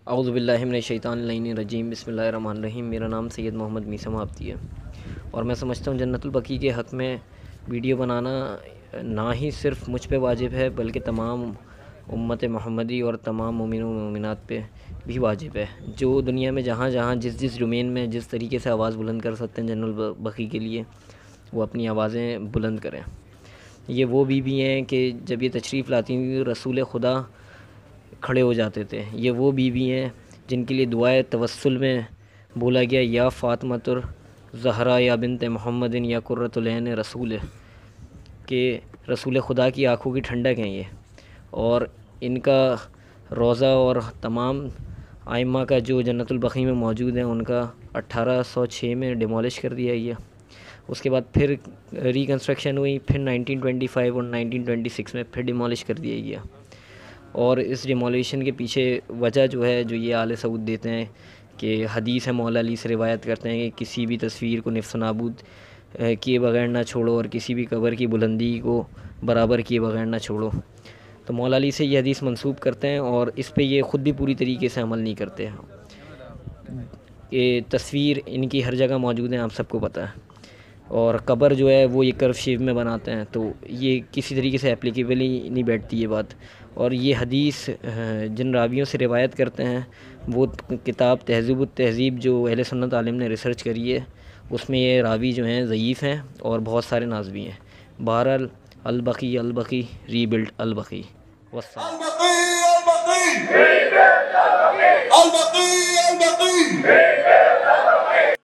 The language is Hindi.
औज़ु बिल्लाहि मिनश शैतानिर रजीम बिस्मिल्लाहिर रहमानिर रहीम। मेरा नाम सैयद मोहम्मद मीसम आबदी है और मैं समझता हूँ जन्नतुल बक़ी के हक़ में वीडियो बनाना ना ही सिर्फ़ मुझ पे वाजिब है बल्कि तमाम उम्मत मोहम्मदी और तमाम मोमिन व मोमिनात पे भी वाजिब है, जो दुनिया में जहाँ जहाँ जिस जिस डोमेन में जिस तरीके से आवाज़ बुलंद कर सकते हैं जन्नतुल बक़ी के लिए, वो अपनी आवाज़ें बुलंद करें। ये वो बीवी हैं कि जब ये तशरीफ़ लाती थी रसूल खुदा खड़े हो जाते थे। ये वो बीवी हैं जिनके लिए दुआए तवस्सुल में बोला गया, या फ़ातिमतुर ज़हरा या बिन्त मोहम्मदिन या कुर्रतुल ऐन रसूल, के रसूल खुदा की आँखों की ठंडक हैं ये। और इनका रोज़ा और तमाम आइम्मा का जो जन्नतुल बक़ी में मौजूद है उनका 1806 में डिमोलिश कर दिया गया। उसके बाद फिर रिकन्स्ट्रक्शन हुई, फिर 1925 और 1926 में फिर डिमोलिश कर दिया गया। और इस डिमोलिशन के पीछे वजह जो है, जो ये आले सऊद देते हैं कि हदीस है, मौला अली से रिवायत करते हैं कि किसी भी तस्वीर को निफ़्स नाबूद किए बगैर ना छोड़ो और किसी भी कब्र की बुलंदी को बराबर किए बगैर ना छोड़ो। तो मौला अली से ये हदीस मंसूब करते हैं और इस पे ये ख़ुद भी पूरी तरीके से अमल नहीं करते हैं। ये तस्वीर इनकी हर जगह मौजूद है, आप सबको पता है। और कब्र जो है वो ये कर्व शेप में बनाते हैं, तो ये किसी तरीके से एप्लीकेबल ही नहीं बैठती ये बात। और ये हदीस जिन रावियों से रिवायत करते हैं वो किताब तहज़ीब जो अहले सुन्नत आलिम ने रिसर्च करी है, उसमें ये रावी जो हैं ज़ईफ़ हैं और बहुत सारे नाज़वी हैं। बहरहाल अल-बक़ी रीबिल्ड अल-बक़ी वस्सलाम।